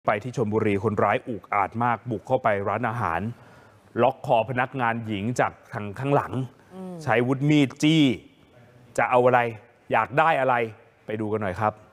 ไปที่ชลบุรีคนร้ายอุกอาจมากบุกเข้าไปร้านอาหารล็อกคอพนักงานหญิงจากทางข้างหลังใช้วุธมีดจี้จะเอาอะไรอยากได้อะไรไปดูกันหน่อยครับ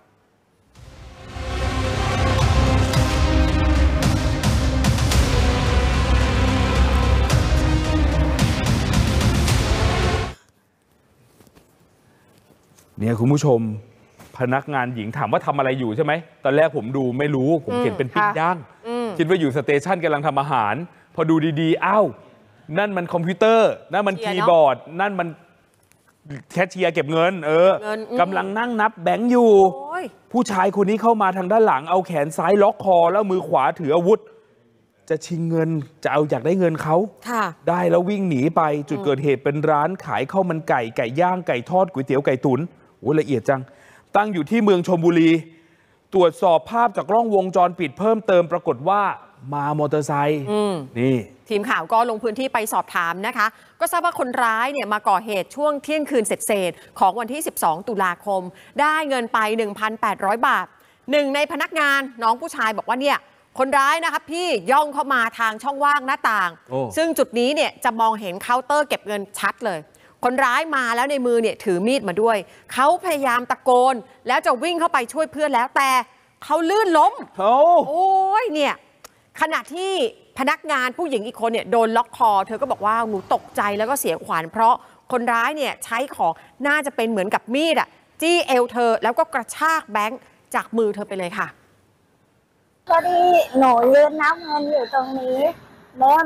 เนี่ยคุณผู้ชมพนักงานหญิงถามว่าทำอะไรอยู่ใช่ไหมตอนแรกผมดูไม่รู้ผมเห็นเป็นปิ้งย่างคิดว่าอยู่สเตชันกำลังทำอาหารพอดูดีๆอ้าวนั่นมันคอมพิวเตอร์นั่นมันคีย์บอร์ดนั่นมันแคชเชียร์เก็บเงินกำลังนั่งนับแบงค์อยู่ผู้ชายคนนี้เข้ามาทางด้านหลังเอาแขนซ้ายล็อกคอแล้วมือขวาถืออาวุธจะชิงเงินจะเอาอยากได้เงินเขาได้แล้ววิ่งหนีไปจุดเกิดเหตุเป็นร้านขายข้าวมันไก่ไก่ย่างไก่ทอดก๋วยเตี๋ยวไก่ตุ๋นโอ้ละเอียดจังตั้งอยู่ที่เมืองชลบุรีตรวจสอบภาพจากกล้องวงจรปิดเพิ่มเติมปรากฏว่ามามอเตอร์ไซค์นี่ทีมข่าวก็ลงพื้นที่ไปสอบถามนะคะก็ทราบว่าคนร้ายเนี่ยมาก่อเหตุช่วงเที่ยงคืนเศษของวันที่12ตุลาคมได้เงินไป 1,800 บาทหนึ่งในพนักงานน้องผู้ชายบอกว่าเนี่ยคนร้ายนะครับพี่ย่องเข้ามาทางช่องว่างหน้าต่างซึ่งจุดนี้เนี่ยจะมองเห็นเคาน์เตอร์เก็บเงินชัดเลยคนร้ายมาแล้วในมือเนี่ยถือมีดมาด้วยเขาพยายามตะโกนแล้วจะวิ่งเข้าไปช่วยเพื่อนแล้วแต่เขาลื่นล้มโอ้ยเนี่ยขณะที่พนักงานผู้หญิงอีกคนเนี่ยโดนล็อกคอเธอก็บอกว่าหนูตกใจแล้วก็เสียขวัญเพราะคนร้ายเนี่ยใช้ของน่าจะเป็นเหมือนกับมีดอะจี้เอวเธอแล้วก็กระชากแบงค์จากมือเธอไปเลยค่ะพอดีหนูยืนนับเงินอยู่ตรงนี้แล้ว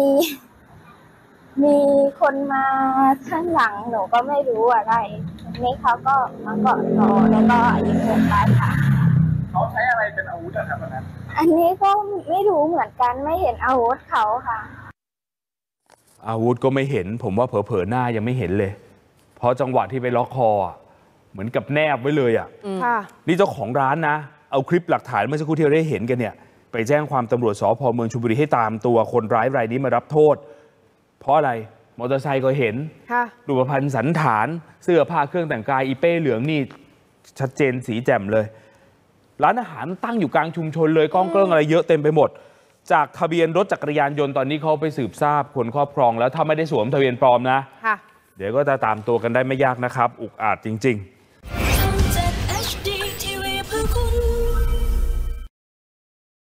มีคนมาข้างหลังหนูก็ไม่รู้อะไรนี่เขาก็มาเกาะคอแล้วก็ยิงผมไปค่ะเขาใช้อะไรเป็นอาวุธอะครับนั้นอันนี้ก็ไม่รู้เหมือนกันไม่เห็นอาวุธเขาค่ะอาวุธก็ไม่เห็นผมว่าเผลอๆหน้ายังไม่เห็นเลยเพราะจังหวะที่ไปล็อกคอเหมือนกับแนบไว้เลยนี่เจ้าของร้านนะเอาคลิปหลักฐานเมื่อสักครู่ที่เราได้เห็นกันเนี่ยไปแจ้งความตำรวจสภ.เมืองชลบุรีให้ตามตัวคนร้ายรายนี้มารับโทษเพราะอะไรมอเตอร์ไซค์ก็เห็นรูปพรรณสันฐานเสื้อผ้าเครื่องแต่งกายอีเป้เหลืองนี่ชัดเจนสีแจ่มเลยร้านอาหารตั้งอยู่กลางชุมชนเลยกล้องเกลิ้งอะไรเยอะเต็มไปหมดจากทะเบียนรถจักรยานยนต์ตอนนี้เขาไปสืบทราบคนครอบครองแล้วถ้าไม่ได้สวมทะเบียนปลอมนะเดี๋ยวก็จะตามตัวกันได้ไม่ยากนะครับอุกอาจจริงๆ